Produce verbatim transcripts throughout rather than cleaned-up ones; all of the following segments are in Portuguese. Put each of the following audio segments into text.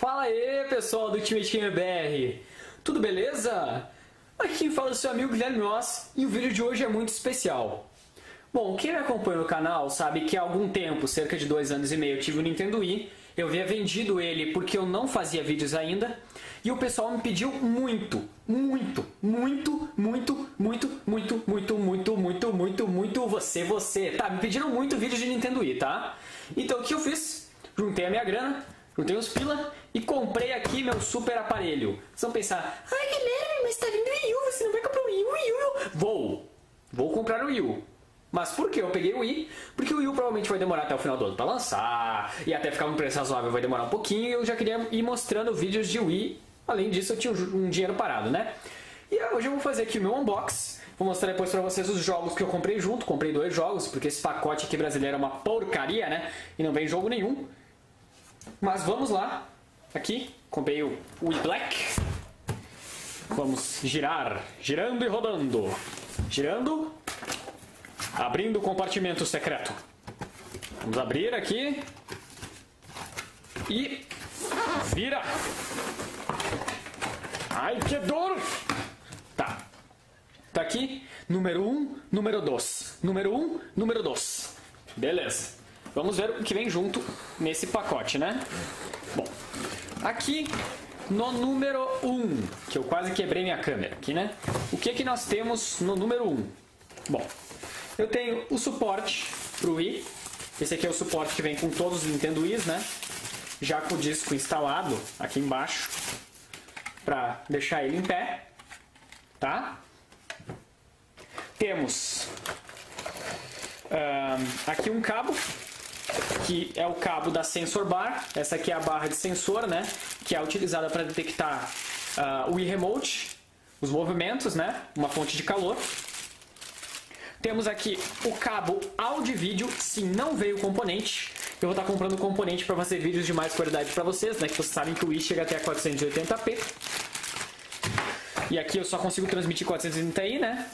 Fala aí, pessoal do Ultimate Gamer B R, tudo beleza? Aqui quem fala é o seu amigo Guilherme Oss e o vídeo de hoje é muito especial. Bom, quem me acompanha no canal sabe que há algum tempo, cerca de dois anos e meio, eu tive o Nintendo Wii. Eu havia vendido ele porque eu não fazia vídeos ainda e o pessoal me pediu muito, muito, muito, muito, muito, muito, muito, muito, muito, muito, muito, você, você, tá? Me pediram muito vídeo de Nintendo Wii, tá? Então o que eu fiz? Juntei a minha grana, juntei os pila e comprei aqui meu super aparelho. Vocês vão pensar, ai Guilherme, mas tá vindo o Wii U, você não vai comprar o Wii U, Wii U? Vou, vou comprar o Wii U. Mas por que eu peguei o Wii? Porque o Wii U provavelmente vai demorar até o final do ano para lançar, e até ficar um preço razoável vai demorar um pouquinho, e eu já queria ir mostrando vídeos de Wii. Além disso, eu tinha um dinheiro parado, né? E hoje eu vou fazer aqui o meu unboxing, vou mostrar depois para vocês os jogos que eu comprei junto. Comprei dois jogos, porque esse pacote aqui brasileiro é uma porcaria, né? E não vem jogo nenhum. Mas vamos lá. Aqui, comprei o Wii Black. Vamos girar, girando e rodando. Girando. Abrindo o compartimento secreto. Vamos abrir aqui. E vira. Ai, que dor! Tá. Tá aqui. Número um, número dois. Número um, número dois. Beleza. Vamos ver o que vem junto nesse pacote, né? Bom, aqui no número um, que eu quase quebrei minha câmera aqui, né? O que que nós temos no número um? Bom, eu tenho o suporte para o Wii. Esse aqui é o suporte que vem com todos os Nintendo Wii's, né? Já com o disco instalado aqui embaixo, para deixar ele em pé, tá? Temos uh, aqui um cabo, que é o cabo da Sensor Bar. Essa aqui é a barra de sensor, né? Que é utilizada para detectar uh, o Wii Remote, os movimentos, né? Uma fonte de calor. Temos aqui o cabo áudio e vídeo. Sim, não veio o componente. Eu vou estar comprando o componente para fazer vídeos de mais qualidade para vocês, né? Que vocês sabem que o Wii chega até quatrocentos e oitenta p. E aqui eu só consigo transmitir quatrocentos e trinta i, né?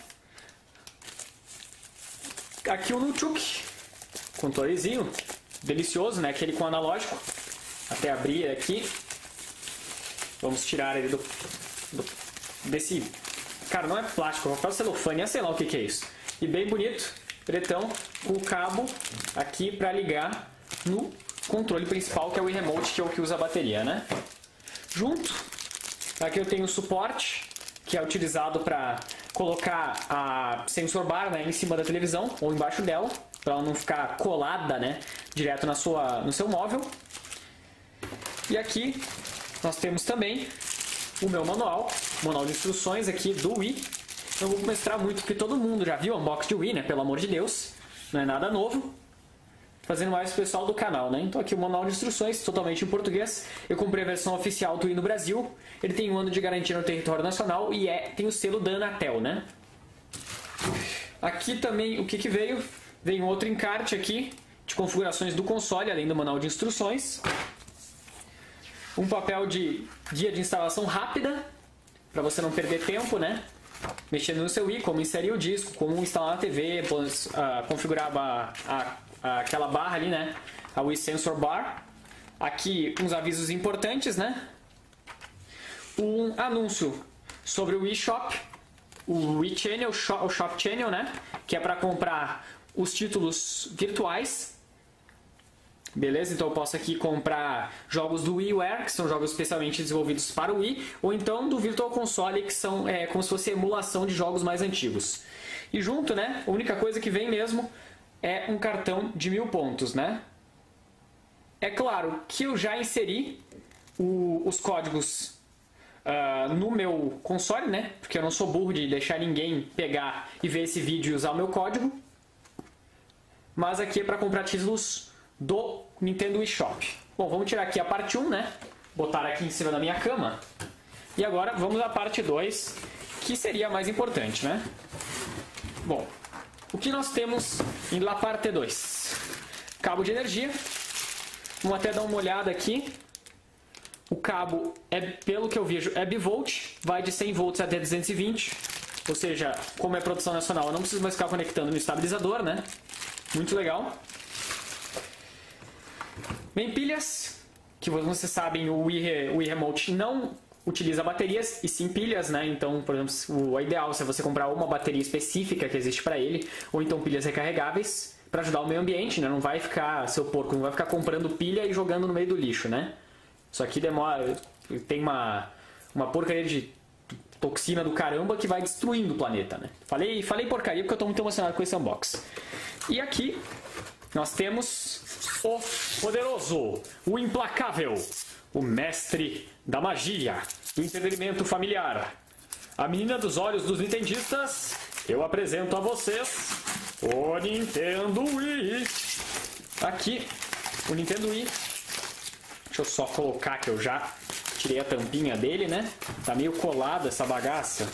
Aqui o Nunchuk, controlezinho, delicioso, né? Aquele com analógico. Até abrir aqui. Vamos tirar ele do, do desse... Cara, não é plástico, é papel celofane, é sei lá o que que é isso. E bem bonito, pretão, com o cabo aqui para ligar no controle principal, que é o Wii Remote, que é o que usa a bateria, né? Junto, aqui eu tenho o suporte, que é utilizado para colocar a sensor bar, né, em cima da televisão ou embaixo dela, para ela não ficar colada, né, direto na sua, no seu móvel. E aqui nós temos também o meu manual, manual de instruções aqui do Wii. Eu vou mostrar muito porque todo mundo já viu o unboxing de Wii, né? Pelo amor de Deus, não é nada novo. Fazendo mais o pessoal do canal, né? Então aqui o manual de instruções, totalmente em português. Eu comprei a versão oficial do Wii no Brasil. Ele tem um ano de garantia no território nacional e é, tem o selo da Anatel, né? Aqui também, o que que veio? Vem um outro encarte aqui de configurações do console, além do manual de instruções. Um papel de guia de instalação rápida, para você não perder tempo, né? Mexendo no seu Wii, como inserir o disco, como instalar na T V, uh, configurar a, a, a, aquela barra ali, né? A Wii Sensor Bar. Aqui uns avisos importantes, né? Um anúncio sobre o Wii Shop, o Wii Channel, o Shop Channel, né? Que é para comprar os títulos virtuais. Beleza? Então eu posso aqui comprar jogos do WiiWare, que são jogos especialmente desenvolvidos para o Wii, ou então do Virtual Console, que são é, como se fosse emulação de jogos mais antigos. E junto, né, a única coisa que vem mesmo é um cartão de mil pontos, né? É claro que eu já inseri o, os códigos uh, no meu console, né? Porque eu não sou burro de deixar ninguém pegar e ver esse vídeo e usar o meu código. Mas aqui é para comprar títulos do Nintendo Wii Shop. Bom, vamos tirar aqui a parte um, né? Botar aqui em cima da minha cama. E agora vamos à parte dois, que seria a mais importante, né? Bom, o que nós temos em La Parte dois? Cabo de energia. Vamos até dar uma olhada aqui. O cabo, é, pelo que eu vejo, é bivolt. Vai de cem volts até duzentos e vinte. Ou seja, como é produção nacional, eu não preciso mais ficar conectando no estabilizador, né? Muito legal. Vem pilhas, que vocês sabem, o Wii, o Wii Remote não utiliza baterias e sim pilhas, né? Então, por exemplo, o ideal é você comprar uma bateria específica que existe para ele, ou então pilhas recarregáveis para ajudar o meio ambiente, né? Não vai ficar, seu porco, não vai ficar comprando pilha e jogando no meio do lixo, né? Isso aqui demora, tem uma, uma porcaria de toxina do caramba que vai destruindo o planeta, né? Falei, falei porcaria porque eu tô muito emocionado com esse unboxing. E aqui nós temos o poderoso, o implacável, o mestre da magia, do entretenimento familiar. A menina dos olhos dos nintendistas, eu apresento a vocês o Nintendo Wii. Aqui, o Nintendo Wii. Deixa eu só colocar que eu já tirei a tampinha dele, né? Tá meio colada essa bagaça.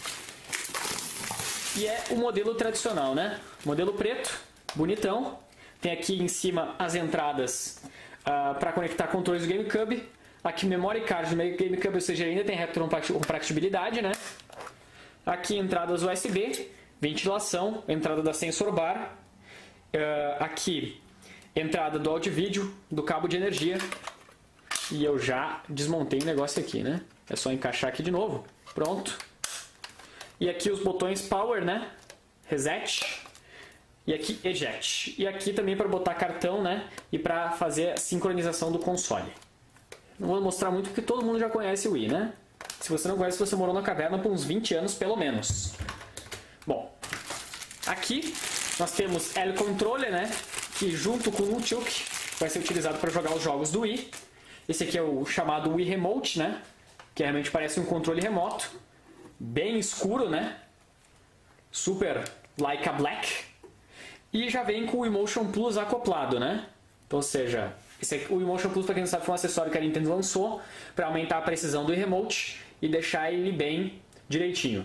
E é o modelo tradicional, né? Modelo preto, bonitão. Tem aqui em cima as entradas uh, para conectar controles do GameCube. Aqui memory card do GameCube, ou seja, ainda tem retrocompatibilidade, né? Aqui entradas U S B, ventilação, entrada da sensor bar. Uh, aqui entrada do áudio e vídeo, do cabo de energia. E eu já desmontei o negócio aqui, né? É só encaixar aqui de novo. Pronto. E aqui os botões Power, né? Reset. E aqui Eject. E aqui também para botar cartão, né? E para fazer a sincronização do console. Não vou mostrar muito porque todo mundo já conhece o Wii, né? Se você não conhece, você morou na caverna por uns vinte anos, pelo menos. Bom, aqui nós temos L Controller, né? Que junto com o Nunchuk vai ser utilizado para jogar os jogos do Wii. Esse aqui é o chamado Wii Remote, né? Que realmente parece um controle remoto. Bem escuro, né? Super like a black. E já vem com o Emotion Plus acoplado, né? Então, ou seja, esse aqui, o Emotion Plus, para quem não sabe, foi um acessório que a Nintendo lançou para aumentar a precisão do Wii Remote e deixar ele bem direitinho.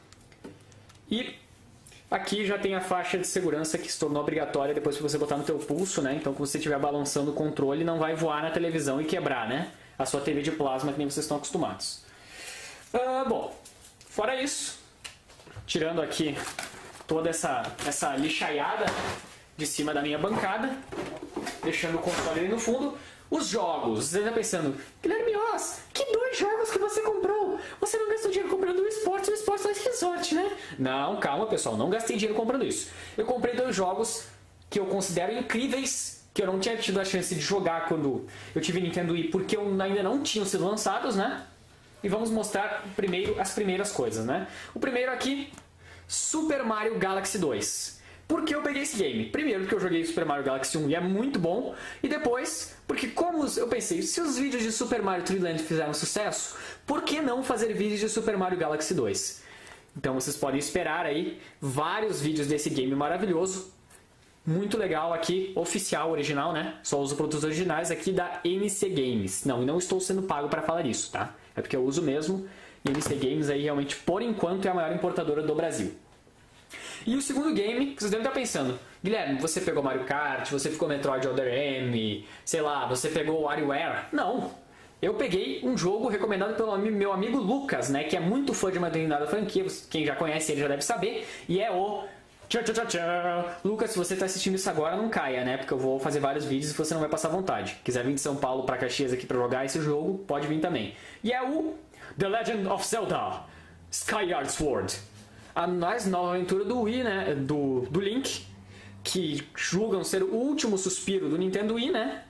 E aqui já tem a faixa de segurança que se tornou obrigatória depois que você botar no teu pulso, né? Então, quando você estiver balançando o controle, não vai voar na televisão e quebrar, né? A sua T V de plasma, que nem vocês estão acostumados. Uh, bom, fora isso, tirando aqui toda essa, essa lixaiada de cima da minha bancada, deixando o console ali no fundo, os jogos. Você está pensando, Guilherme Oz, que dois jogos que você comprou? Você não gastou dinheiro comprando o Esportes, o Esportes Life Resort, né? Não, calma pessoal, não gastei dinheiro comprando isso. Eu comprei dois jogos que eu considero incríveis, que eu não tinha tido a chance de jogar quando eu tive Nintendo Wii, porque eu ainda não tinham sido lançados, né? E vamos mostrar primeiro as primeiras coisas, né? O primeiro aqui, Super Mario Galaxy dois. Por que eu peguei esse game? Primeiro porque eu joguei Super Mario Galaxy um e é muito bom. E depois, porque como eu pensei, se os vídeos de Super Mario três Land fizeram sucesso, por que não fazer vídeos de Super Mario Galaxy dois? Então vocês podem esperar aí vários vídeos desse game maravilhoso. Muito legal aqui, oficial, original, né? Só uso produtos originais aqui da N C Games. Não, e não estou sendo pago para falar isso, tá? É porque eu uso mesmo. E a N C Games aí realmente, por enquanto, é a maior importadora do Brasil. E o segundo game, que vocês devem estar pensando, Guilherme, você pegou Mario Kart, você ficou Metroid Other M, sei lá, você pegou WarioWare? Não! Eu peguei um jogo recomendado pelo meu amigo Lucas, né, que é muito fã de uma determinada franquia, quem já conhece ele já deve saber, e é o... Tchau, tchau, tchau, tchau. Lucas, se você está assistindo isso agora, não caia, né, porque eu vou fazer vários vídeos e você não vai passar vontade. Quiser vir de São Paulo para Caxias aqui para jogar esse jogo, pode vir também. E é o The Legend of Zelda Skyward Sword. A mais nova aventura do Wii, né? Do, do Link, que julgam ser o último suspiro do Nintendo Wii, né?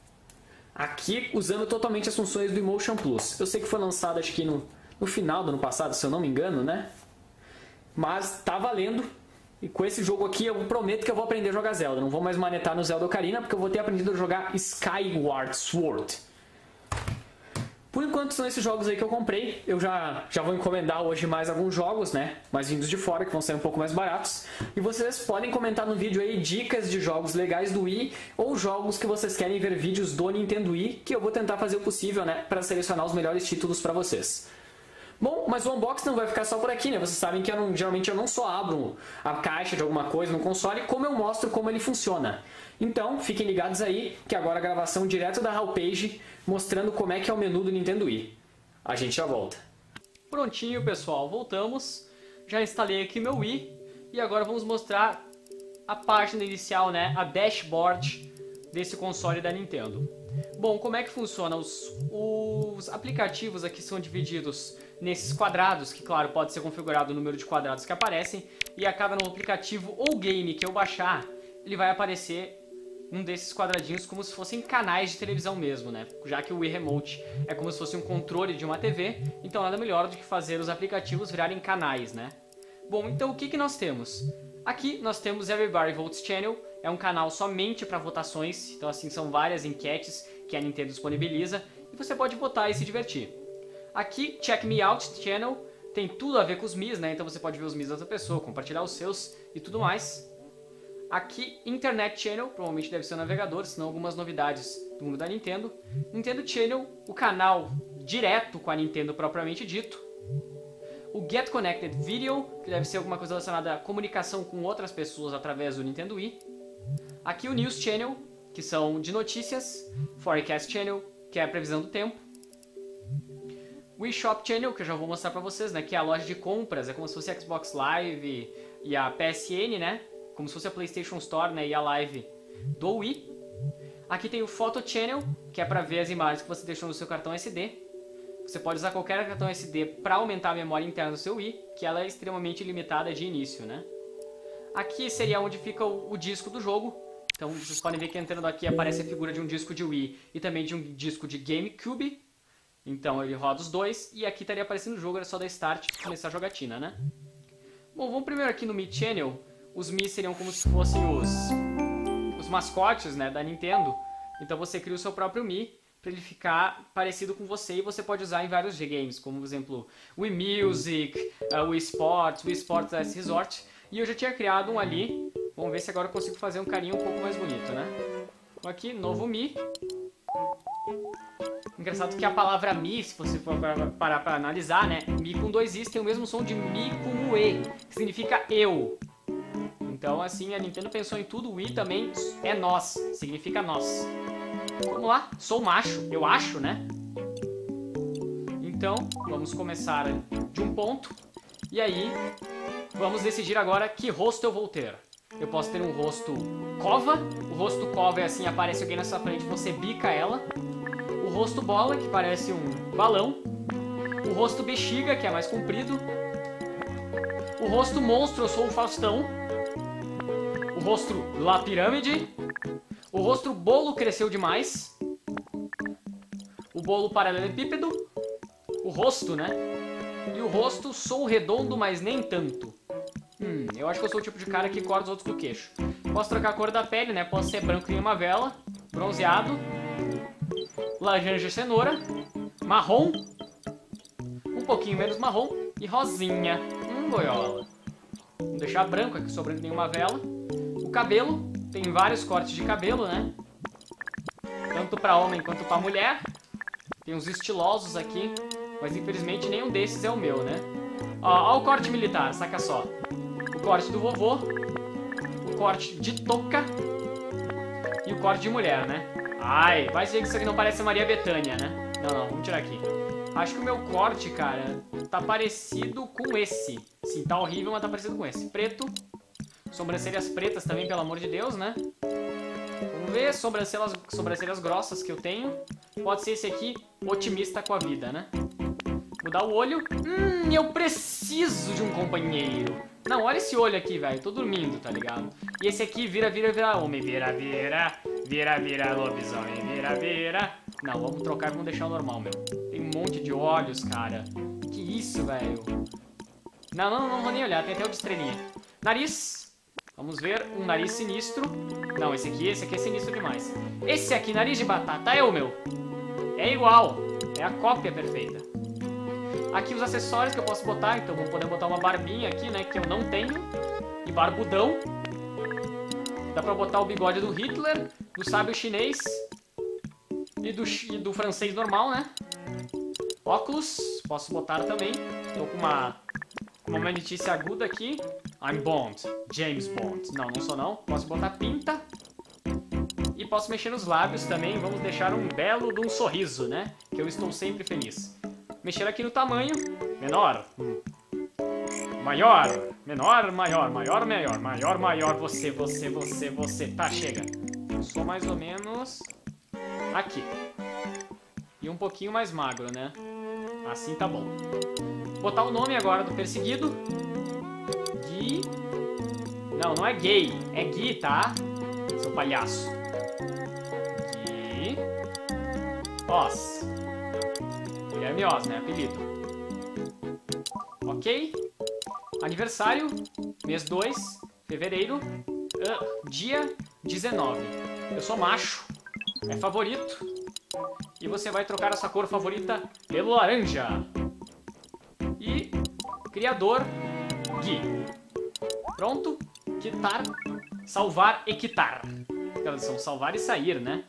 Aqui usando totalmente as funções do Emotion Plus. Eu sei que foi lançado acho que no, no final do ano passado, se eu não me engano, né? Mas tá valendo. E com esse jogo aqui eu prometo que eu vou aprender a jogar Zelda. Não vou mais manetar no Zelda Ocarina, porque eu vou ter aprendido a jogar Skyward Sword. Por enquanto são esses jogos aí que eu comprei. Eu já, já vou encomendar hoje mais alguns jogos, né? Mais vindos de fora, que vão ser um pouco mais baratos. E vocês podem comentar no vídeo aí dicas de jogos legais do Wii ou jogos que vocês querem ver vídeos do Nintendo Wii, que eu vou tentar fazer o possível, né? Para selecionar os melhores títulos para vocês. Bom, mas o unboxing não vai ficar só por aqui, né? Vocês sabem que eu não, geralmente eu não só abro a caixa de alguma coisa no console, como eu mostro como ele funciona. Então, fiquem ligados aí, que agora a gravação direto da homepage, mostrando como é que é o menu do Nintendo Wii. A gente já volta. Prontinho, pessoal, voltamos. Já instalei aqui meu Wii e agora vamos mostrar a página inicial, né? A dashboard desse console da Nintendo. Bom, como é que funciona? Os, os aplicativos aqui são divididos nesses quadrados, que claro, pode ser configurado o número de quadrados que aparecem, e a cada novo aplicativo ou game que eu baixar, ele vai aparecer um desses quadradinhos como se fossem canais de televisão mesmo, né? Já que o Wii Remote é como se fosse um controle de uma T V, então nada melhor do que fazer os aplicativos virarem canais, né? Bom, então o que, que nós temos? Aqui nós temos Everybody Votes Channel, é um canal somente para votações, então assim são várias enquetes que a Nintendo disponibiliza e você pode votar e se divertir. Aqui, Check Me Out Channel, tem tudo a ver com os Mis, né? Então você pode ver os Mis da outra pessoa, compartilhar os seus e tudo mais. Aqui, Internet Channel, provavelmente deve ser o navegador, senão algumas novidades do mundo da Nintendo. Nintendo Channel, o canal direto com a Nintendo propriamente dito. O Get Connected Video, que deve ser alguma coisa relacionada à comunicação com outras pessoas através do Nintendo Wii. Aqui o News Channel, que são de notícias. Forecast Channel, que é a previsão do tempo. Wii Shop Channel, que eu já vou mostrar pra vocês, né, que é a loja de compras, é como se fosse a Xbox Live e a P S N, né? Como se fosse a PlayStation Store, né, e a Live do Wii. Aqui tem o Photo Channel, que é para ver as imagens que você deixou no seu cartão S D. Você pode usar qualquer cartão S D para aumentar a memória interna do seu Wii, que ela é extremamente limitada de início, né? Aqui seria onde fica o, o disco do jogo. Então vocês podem ver que entrando aqui aparece a figura de um disco de Wii e também de um disco de GameCube. Então ele roda os dois e aqui estaria aparecendo o jogo, era só dar Start e começar a jogatina, né? Bom, vamos primeiro aqui no Mi Channel. Os Mi seriam como se fossem os, os mascotes, né, da Nintendo. Então você cria o seu próprio Mi para ele ficar parecido com você e você pode usar em vários games, como por exemplo Wii Music, uh, Wii Sports, Wii Sports Resort. E eu já tinha criado um ali. Vamos ver se agora eu consigo fazer um carinha um pouco mais bonito, né? Aqui, novo Mi. Engraçado que a palavra Mi, se você for parar para analisar, né, Mi com dois Is tem o mesmo som de Mi com o E, que significa eu. Então, assim, a Nintendo pensou em tudo. O Wii também é nós, significa nós. Vamos lá, sou macho, eu acho, né? Então, vamos começar de um ponto. E aí, vamos decidir agora que rosto eu vou ter. Eu posso ter um rosto cova. O rosto cova é assim, aparece alguém na sua frente, você bica ela. O rosto bola, que parece um balão. O rosto bexiga, que é mais comprido. O rosto monstro, eu sou o Faustão. O rosto La Pirâmide. O rosto bolo cresceu demais. O bolo paralelepípedo. O rosto, né? E o rosto sou redondo, mas nem tanto. Hum, eu acho que eu sou o tipo de cara que corta os outros do queixo. Posso trocar a cor da pele, né? Posso ser branco em uma vela, bronzeado, laranja e cenoura, marrom, um pouquinho menos marrom e rosinha. Hum, boiola. Vou deixar branco aqui, sou branco em uma vela. O cabelo, tem vários cortes de cabelo, né? Tanto para homem quanto para mulher. Tem uns estilosos aqui, mas infelizmente nenhum desses é o meu, né? Ó, ó o corte militar, saca só. O corte do vovô, o corte de touca e o corte de mulher, né? Ai, vai ser que isso aqui não parece Maria Bethânia, né? Não, não, vamos tirar aqui. Acho que o meu corte, cara, tá parecido com esse. Sim, tá horrível, mas tá parecido com esse. Preto. Sobrancelhas pretas também, pelo amor de Deus, né? Vamos ver, sobrancelhas, sobrancelhas grossas que eu tenho. Pode ser esse aqui, otimista com a vida, né? Mudar o olho. Hum, eu preciso de um companheiro. Não, olha esse olho aqui, velho. Tô dormindo, tá ligado? E esse aqui vira, vira, vira homem. Vira, vira. Vira, vira lobisomem. Vira, vira. Não, vamos trocar e vamos deixar o normal, meu. Tem um monte de olhos, cara. Que isso, velho? Não, não, não vou nem olhar. Tem até o de estrelinha. Nariz. Vamos ver. Um nariz sinistro. Não, esse aqui, esse aqui é sinistro demais. Esse aqui, nariz de batata, é o meu. É igual. É a cópia perfeita. Aqui os acessórios que eu posso botar. Então vou poder botar uma barbinha aqui, né? Que eu não tenho. E barbudão. Dá pra botar o bigode do Hitler. Do sábio chinês. E do, e do francês normal, né? Óculos. Posso botar também. Tô com uma, uma manitice aguda aqui. I'm Bond. James Bond. Não, não sou não. Posso botar pinta. E posso mexer nos lábios também. Vamos deixar um belo de um sorriso, né? Que eu estou sempre feliz. Mexer aqui no tamanho. Menor. Maior. Menor, maior. Maior, maior. Maior, maior. Você, você, você, você. Tá, chega. sou mais ou menos aqui. E um pouquinho mais magro, né? Assim tá bom. Vou botar o nome agora do perseguido. Gui... Não, não é gay. É Gui, tá? Seu palhaço. Gui... Oz. Guilherme Oz, né? Apelido. Ok. Aniversário. Mês dois. Fevereiro. Uh, dia dezenove. Eu sou macho. É favorito. E você vai trocar essa cor favorita pelo laranja. E criador Gui. Pronto. Quitar. Salvar e quitar. Tradução, salvar e sair, né?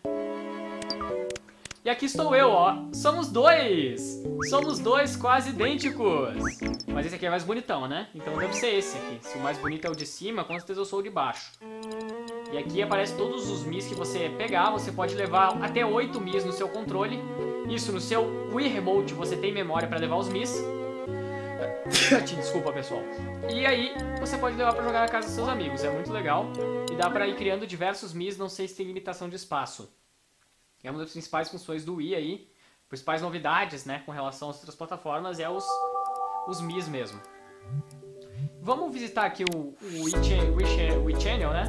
E aqui estou eu, ó. Somos dois! Somos dois quase idênticos. Mas esse aqui é mais bonitão, né? Então deve ser esse aqui. Se o mais bonito é o de cima, com certeza eu sou o de baixo. E aqui aparece todos os Mis que você pegar. Você pode levar até oito Mis no seu controle. Isso, no seu Wii Remote você tem memória para levar os Mis. Desculpa, pessoal. E aí, você pode levar para jogar na casa dos seus amigos. É muito legal. E dá para ir criando diversos Mis. Não sei se tem limitação de espaço. É uma das principais funções do Wii aí. Principais novidades, né, com relação às outras plataformas é os, os Mis mesmo. Vamos visitar aqui o, o Wii, Wii, Wii Channel, né?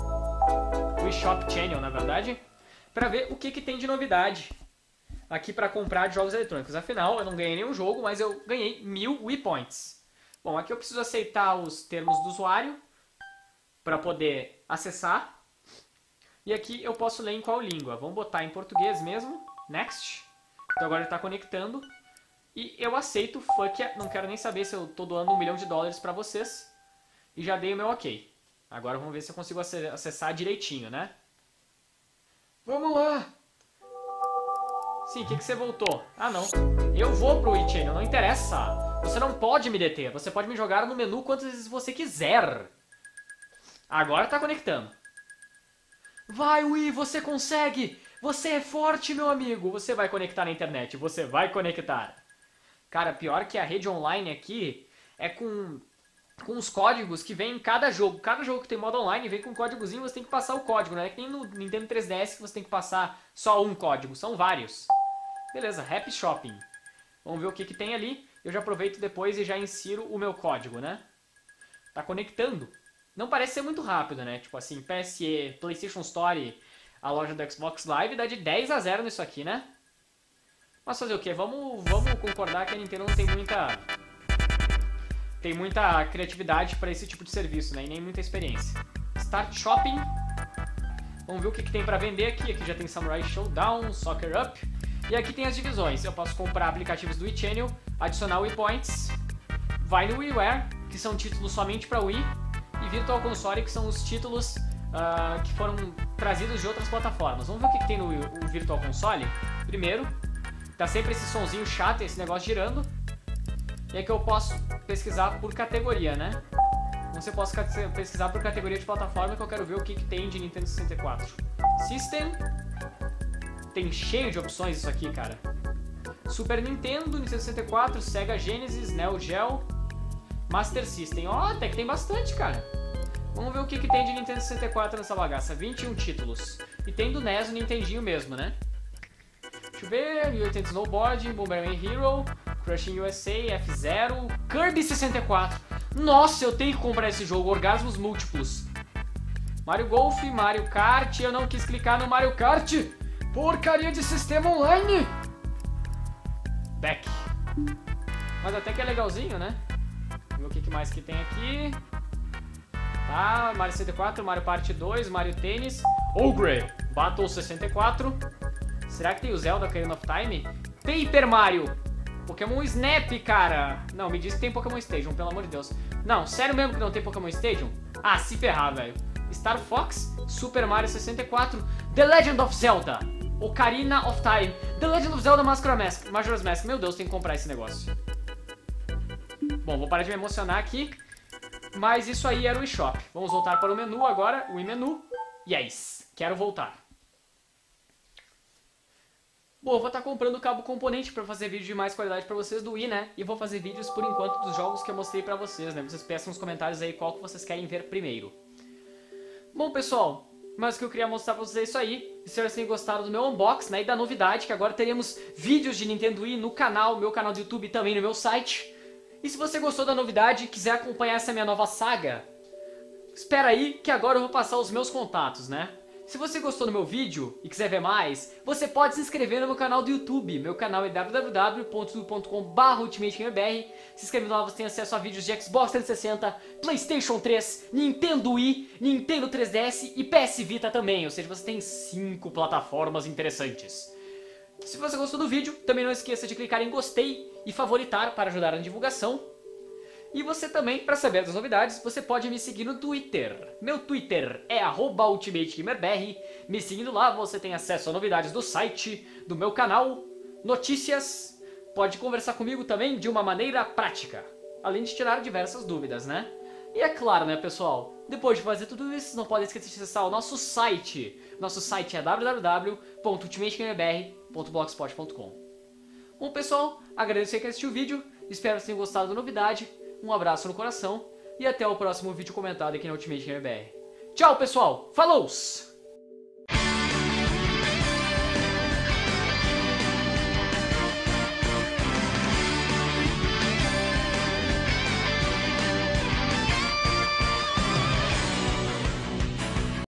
Wii Shop Channel, na verdade. Pra ver o que, que tem de novidade aqui pra comprar de jogos eletrônicos. Afinal, eu não ganhei nenhum jogo, mas eu ganhei mil Wii Points. Bom, aqui eu preciso aceitar os termos do usuário pra poder acessar. E aqui eu posso ler em qual língua. Vamos botar em português mesmo. Next. Então agora ele está conectando. E eu aceito. Fuck yeah. Não quero nem saber se eu estou doando um milhão de dólares para vocês. E já dei o meu ok. Agora vamos ver se eu consigo acessar direitinho, né? Vamos lá. Sim, o que, que você voltou? Ah, não. Eu vou pro Wii Channel, não interessa. Você não pode me deter. Você pode me jogar no menu quantas vezes você quiser. Agora está conectando. Vai, Wii, você consegue! Você é forte, meu amigo! Você vai conectar na internet, você vai conectar. Cara, pior que a rede online aqui é com, com os códigos que vem em cada jogo. Cada jogo que tem modo online vem com um códigozinho, você tem que passar o código. Não é que nem no Nintendo três D S que você tem que passar só um código, são vários. Beleza, Happy Shopping. Vamos ver o que, que tem ali. Eu já aproveito depois e já insiro o meu código, né? Tá conectando. Não parece ser muito rápido, né? Tipo assim, P S E, PlayStation Store, a loja do Xbox Live dá de dez a zero nisso aqui, né? Mas fazer o quê? Vamos, vamos concordar que a Nintendo não tem muita... Tem muita criatividade para esse tipo de serviço, né? E nem muita experiência. Start Shopping. Vamos ver o que, que tem para vender aqui. Aqui já tem Samurai Showdown, Soccer Up. E aqui tem as divisões. Eu posso comprar aplicativos do Wii Channel, adicionar Wii Points, vai no WiiWare, que são títulos somente para Wii, e Virtual Console, que são os títulos uh, que foram trazidos de outras plataformas. Vamos ver o que, que tem no o Virtual Console. Primeiro, tá sempre esse sonzinho chato, esse negócio girando. E aqui eu posso pesquisar por categoria, né? Você pode pesquisar por categoria de plataforma, que eu quero ver o que, que tem de Nintendo sessenta e quatro. System. Tem cheio de opções isso aqui, cara. Super Nintendo, Nintendo sessenta e quatro, Sega Genesis, Neo Geo, Master System. Ó, oh, até que tem bastante, cara. Vamos ver o que, que tem de Nintendo sessenta e quatro nessa bagaça. vinte e um títulos. E tem do N E S, o Nintendinho mesmo, né? Deixa eu ver. Mutant Snowboard, Bomberman Hero, Crushing U S A, F zero, Kirby sessenta e quatro. Nossa, eu tenho que comprar esse jogo. Orgasmos múltiplos. Mario Golf, Mario Kart. Eu não quis clicar no Mario Kart. Porcaria de sistema online. Back. Mas até que é legalzinho, né? Vamos ver o que, que mais que tem aqui. Tá, Mario sessenta e quatro, Mario Party dois, Mario Tennis, Ogre, Battle sessenta e quatro. Será que tem o Zelda Ocarina of Time? Paper Mario, Pokémon Snap, cara. Não, me diz que tem Pokémon Stadium, pelo amor de Deus. Não, sério mesmo que não tem Pokémon Stadium? Ah, se ferrar, velho. Star Fox, Super Mario sessenta e quatro, The Legend of Zelda, Ocarina of Time, The Legend of Zelda Mask, Majora's Mask. Meu Deus, tem que comprar esse negócio. Bom, vou parar de me emocionar aqui. Mas isso aí era o eShop. Vamos voltar para o menu agora, o iMenu. Yes, quero voltar. Bom, eu vou estar comprando o cabo componente para fazer vídeo de mais qualidade para vocês do Wii, né? E vou fazer vídeos por enquanto dos jogos que eu mostrei para vocês, né? Vocês peçam nos comentários aí qual que vocês querem ver primeiro. Bom, pessoal, Mas o que eu queria mostrar pra vocês é isso aí. Espero que vocês tenham gostado do meu unboxing, né? E da novidade, que agora teremos vídeos de Nintendo Wii no canal, meu canal do YouTube e também no meu site. E se você gostou da novidade e quiser acompanhar essa minha nova saga, espera aí que agora eu vou passar os meus contatos, né? Se você gostou do meu vídeo e quiser ver mais, você pode se inscrever no meu canal do YouTube. Meu canal é w w w ponto youtube ponto com barra ultimate gamer b r. Se inscrevendo lá você tem acesso a vídeos de Xbox trezentos e sessenta, PlayStation três, Nintendo Wii, Nintendo três D S e P S Vita também. Ou seja, você tem cinco plataformas interessantes. Se você gostou do vídeo, também não esqueça de clicar em gostei e favoritar para ajudar na divulgação. E você também, para saber das novidades, você pode me seguir no Twitter. Meu Twitter é arroba ultimate gamer b r. Me seguindo lá, você tem acesso a novidades do site, do meu canal, notícias. Pode conversar comigo também de uma maneira prática, além de tirar diversas dúvidas, né? E é claro, né, pessoal, depois de fazer tudo isso, não pode esquecer de acessar o nosso site. Nosso site é w w w ponto ultimate gamer b r ponto blogspot ponto com. Bom, pessoal, agradeço aí que assistiu o vídeo, espero que vocês tenham gostado da novidade. Um abraço no coração e até o próximo vídeo comentado aqui na Ultimate Gamer B R. Tchau, pessoal! Falou!